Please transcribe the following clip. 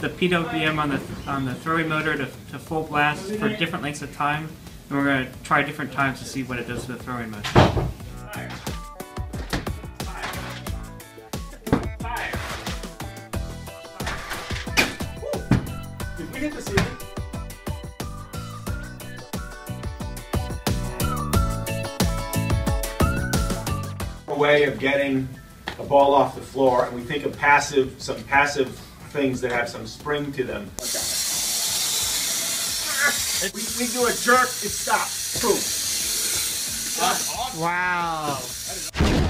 the PWM on the throwing motor to full blast for different lengths of time, and we're going to try different times to see what it does to the throwing motion. Did we hit the ceiling? A way of getting a ball off the floor, and we think of some passive things that have some spring to them. We do a jerk, it stops. Boom. Wow.